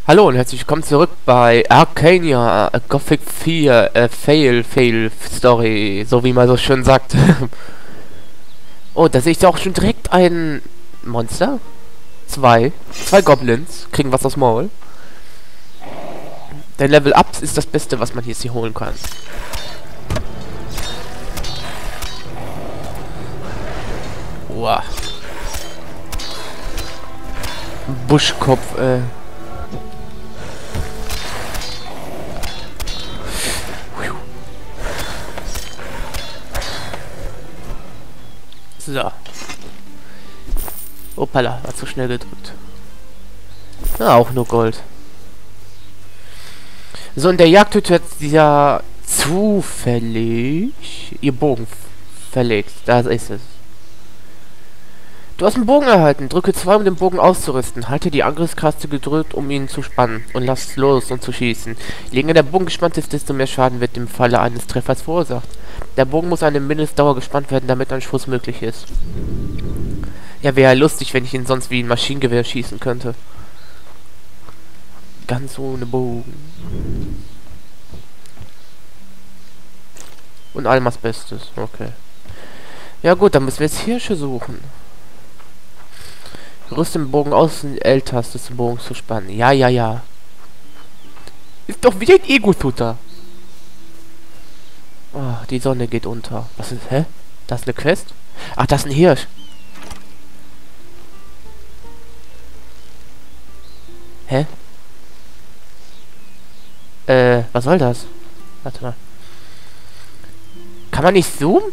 Hallo und herzlich willkommen zurück bei Arcania Gothic 4 Fail Story, so wie man so schön sagt. Oh, da sehe ich auch schon direkt ein Monster. Zwei Goblins kriegen was aus Maul. Der Level Up ist das Beste, was man hier holen kann. Wow. Buschkopf, So. Opala, war zu schnell gedrückt. Na, auch nur Gold. So, in der Jagdhütte hat sie ja zufällig ihr Bogen verlegt. Da ist es. Du hast einen Bogen erhalten. Drücke 2, um den Bogen auszurüsten. Halte die Angriffstaste gedrückt, um ihn zu spannen. Und lass los, um zu schießen. Je länger der Bogen gespannt ist, desto mehr Schaden wird im Falle eines Treffers verursacht. Der Bogen muss eine Mindestdauer gespannt werden, damit ein Schuss möglich ist. Ja, wäre ja lustig, wenn ich ihn sonst wie ein Maschinengewehr schießen könnte. Ganz ohne Bogen. Und Almas Bestes. Okay. Ja gut, dann müssen wir jetzt Hirsche suchen. Rüste den Bogen aus und L-Taste zum Bogen zu spannen. Ja. Ist doch wie ein Ego-Shooter. Oh, die Sonne geht unter. Was ist, hä? Das ist eine Quest? Ach, das ist ein Hirsch. Hä? Was soll das? Warte mal. Kann man nicht zoomen?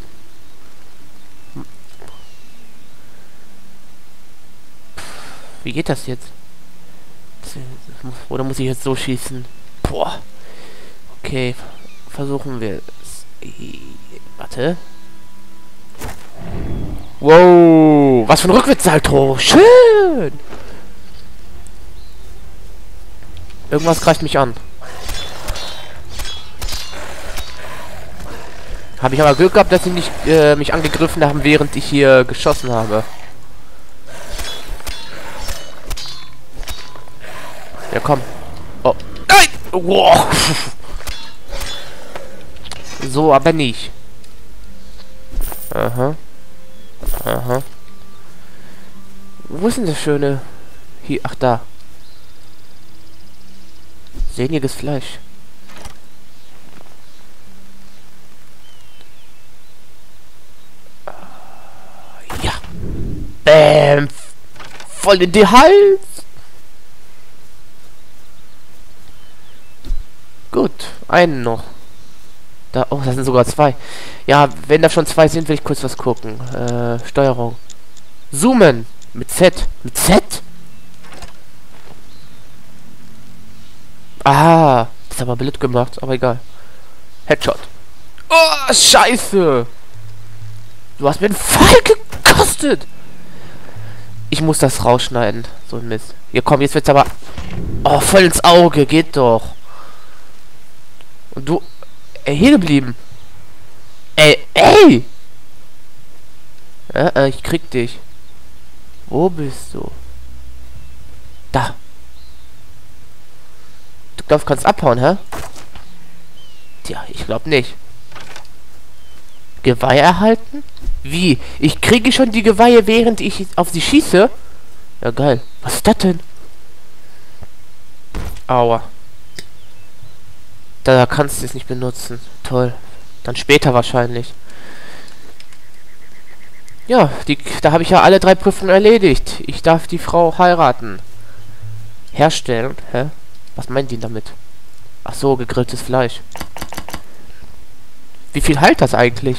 Wie geht das jetzt? Oder muss ich jetzt so schießen? Boah. Okay, versuchen wir es. Warte. Wow, was für ein Rückwärtssalto. Schön. Irgendwas greift mich an. Habe ich aber Glück gehabt, dass sie nicht mich angegriffen haben, während ich hier geschossen habe. Ja, komm. Oh. Nein! Wow. So, aber nicht. Aha. Wo ist denn das schöne? Hier, ach da. Sehniges Fleisch. Ja. Bäm. Voll in die Hals. Gut, einen noch. Da, oh, das sind sogar zwei. Ja, wenn da schon zwei sind, will ich kurz was gucken. Steuerung. Zoomen. Mit Z. Mit Z? Ah, ist aber blöd gemacht, aber egal. Headshot. Oh, scheiße. Du hast mir einen Pfeil gekostet. Ich muss das rausschneiden. So ein Mist. Hier, komm, jetzt wird's aber... Oh, voll ins Auge. Geht doch. Und du... hier geblieben. Ey! Ich krieg dich. Wo bist du? Da. Du glaubst, kannst abhauen, hä? Tja, ich glaub nicht. Geweih erhalten? Wie? Ich kriege schon die Geweihe, während ich auf sie schieße? Ja, geil. Was ist das denn? Aua. Da kannst du es nicht benutzen. Toll. Dann später wahrscheinlich. Ja, da habe ich ja alle 3 Prüfungen erledigt. Ich darf die Frau heiraten. Herstellen? Hä? Was meint die damit? Ach so, gegrilltes Fleisch. Wie viel heilt das eigentlich?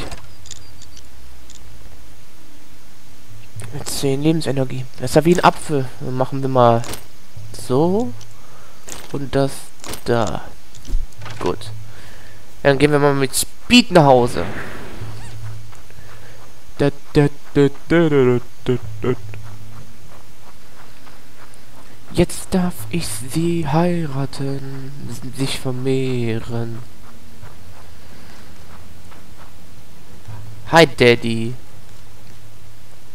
10 Lebensenergie. Das ist ja wie ein Apfel. Dann machen wir mal so. Und das da. Gut. Dann gehen wir mal mit Speed nach Hause. Jetzt darf ich sie heiraten, sich vermehren. Hi, Daddy.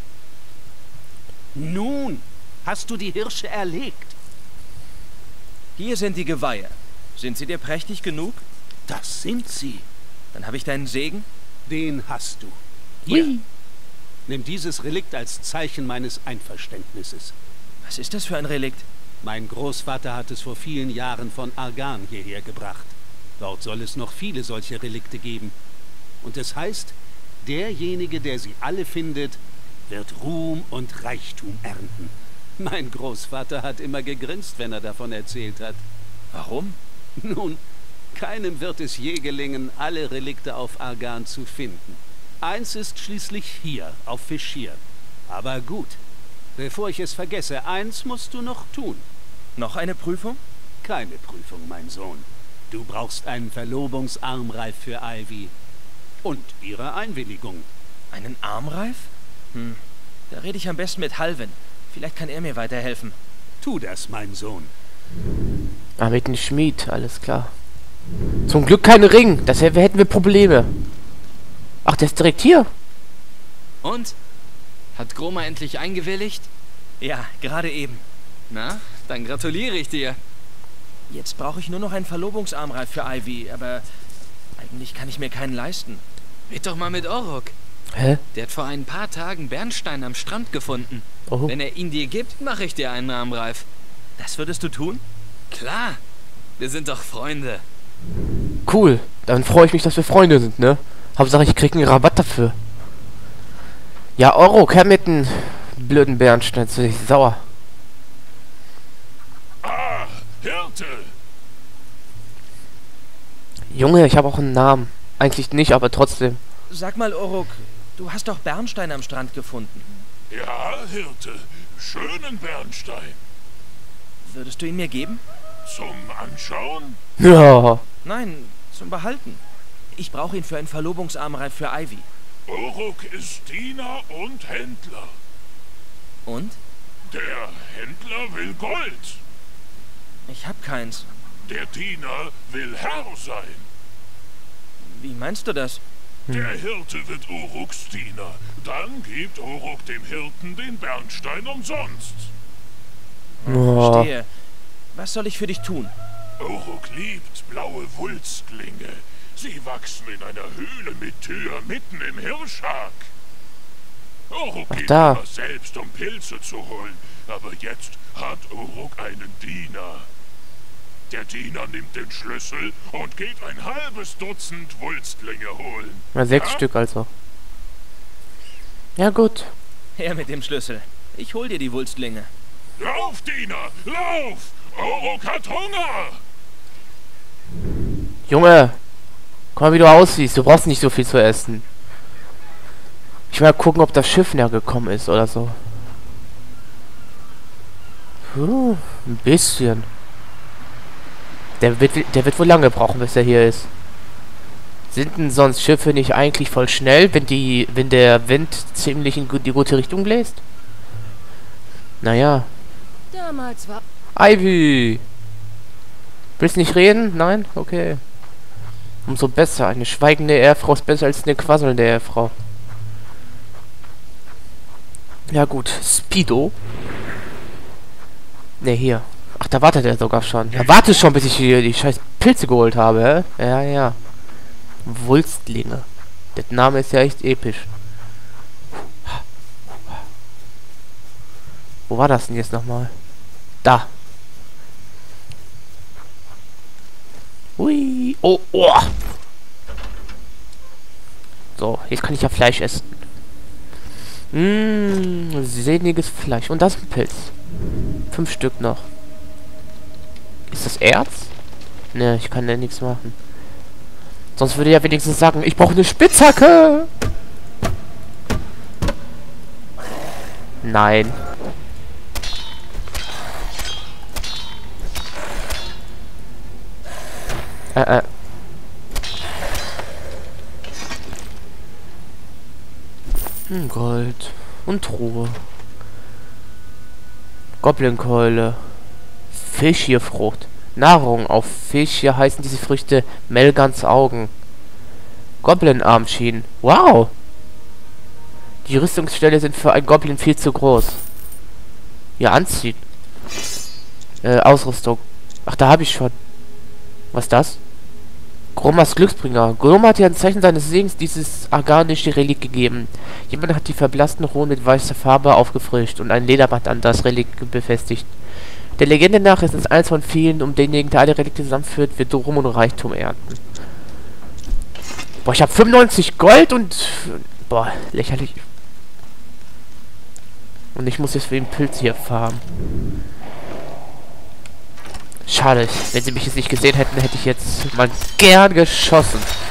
Nun, hast du die Hirsche erlegt? Hier sind die Geweihe. Sind sie dir prächtig genug? Das sind sie. Dann habe ich deinen Segen. Den hast du. Hier, Hui. nimm dieses Relikt als Zeichen meines Einverständnisses. Was ist das für ein Relikt? Mein Großvater hat es vor vielen Jahren von Argan hierher gebracht. Dort soll es noch viele solche Relikte geben. Und es heißt, derjenige, der sie alle findet, wird Ruhm und Reichtum ernten. Mein Großvater hat immer gegrinst, wenn er davon erzählt hat. Warum? Nun, keinem wird es je gelingen, alle Relikte auf Argan zu finden. Eins ist schließlich hier, auf Fischir. Aber gut, bevor ich es vergesse, eins musst du noch tun. Noch eine Prüfung? Keine Prüfung, mein Sohn. Du brauchst einen Verlobungsarmreif für Ivy. Und ihre Einwilligung. Einen Armreif? Da rede ich am besten mit Halvin. Vielleicht kann er mir weiterhelfen. Tu das, mein Sohn. Ah, mit dem Schmied, alles klar. Zum Glück kein Ring, das hätten wir Probleme. Ach, der ist direkt hier. Und? Hat Groma endlich eingewilligt? Ja, gerade eben. Na, dann gratuliere ich dir. Jetzt brauche ich nur noch einen Verlobungsarmreif für Ivy, aber eigentlich kann ich mir keinen leisten. Red doch mal mit Orok. Hä? Der hat vor ein paar Tagen Bernstein am Strand gefunden. Oh. Wenn er ihn dir gibt, mache ich dir einen Armreif. Das würdest du tun? Klar, wir sind doch Freunde. Cool, dann freue ich mich, dass wir Freunde sind, ne? Hauptsache, ich krieg einen Rabatt dafür. Ja, Orok, her mit den blöden Bernstein, jetzt bin ich sauer. Ah, Hirte! Junge, ich habe auch einen Namen. Eigentlich nicht, aber trotzdem. Sag mal, Orok, du hast doch Bernstein am Strand gefunden. Ja, Hirte, schönen Bernstein. Würdest du ihn mir geben? Zum Anschauen? Ja. Nein, zum Behalten. Ich brauche ihn für einen Verlobungsarmreif für Ivy. Uruk ist Diener und Händler. Und? Der Händler will Gold. Ich hab keins. Der Diener will Herr sein. Wie meinst du das? Der Hirte wird Uruks Diener. Dann gibt Uruk dem Hirten den Bernstein umsonst. Oh. Verstehe. Was soll ich für dich tun? Uruk liebt blaue Wulstlinge. Sie wachsen in einer Höhle mit Tür mitten im Hirschhag. Uruk geht da. immer selbst, um Pilze zu holen. Aber jetzt hat Uruk einen Diener. Der Diener nimmt den Schlüssel und geht ein halbes Dutzend Wulstlinge holen. Na, 6 Stück also. Ja, gut. Her mit dem Schlüssel. Ich hol dir die Wulstlinge. Lauf, Diener, lauf! Uruk hat Hunger! Junge, guck mal, wie du aussiehst. Du brauchst nicht so viel zu essen. Ich will mal gucken, ob das Schiff näher gekommen ist oder so. Ein bisschen. Der wird wohl lange brauchen, bis er hier ist. Sind denn sonst Schiffe nicht eigentlich voll schnell, wenn der Wind ziemlich in die gute Richtung bläst? Naja. Damals war... Ivy! Willst nicht reden? Nein? Okay. Umso besser. Eine schweigende Ehefrau ist besser als eine quasselnde Ehefrau. Ja gut. Speedo. Ne, hier. Ach, da wartet er sogar schon. Er wartet schon, bis ich hier die scheiß Pilze geholt habe, hä? Ja, ja. Wulstlinge. Der Name ist ja echt episch. Wo war das denn jetzt nochmal? Da. Hui. Oh, oh. So, jetzt kann ich ja Fleisch essen. Sehniges Fleisch. Und das ist ein Pilz. 5 Stück noch. Ist das Erz? Ne, ich kann da nichts machen. Sonst würde er wenigstens sagen, ich brauche eine Spitzhacke. Nein. Gold. Und Truhe. Goblinkeule. Fischierfrucht. Nahrung. Auf Fischir heißen diese Früchte Melgans Augen. Goblin-Armschienen. Wow! Die Rüstungsstelle sind für einen Goblin viel zu groß. Ja, anziehen. Ausrüstung. Ach, da habe ich schon. Was ist das? Gromas Glücksbringer. Groma hat dir ein Zeichen seines Segens dieses arganische Relikt gegeben. Jemand hat die verblassten Runen mit weißer Farbe aufgefrischt und ein Lederband an das Relikt befestigt. Der Legende nach ist es eins von vielen, um denjenigen, der alle Relikte zusammenführt, wird Ruhm und Reichtum ernten. Boah, ich habe 95 Gold und... Boah, lächerlich. Und ich muss jetzt für den Pilz hier farmen. Schade, wenn sie mich jetzt nicht gesehen hätten, hätte ich jetzt mal gern geschossen.